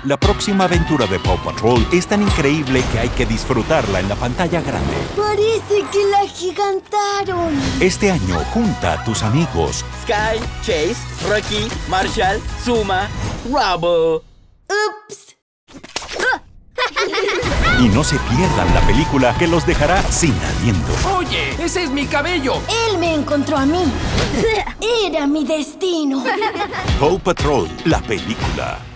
La próxima aventura de Paw Patrol es tan increíble que hay que disfrutarla en la pantalla grande. Parece que la gigantaron. Este año, junta a tus amigos Sky, Chase, Rocky, Marshall, Zuma, Rubble. ¡Ups! y no se pierdan la película que los dejará sin aliento. ¡Oye! ¡Ese es mi cabello! Él me encontró a mí. Era mi destino. Paw Patrol, la película.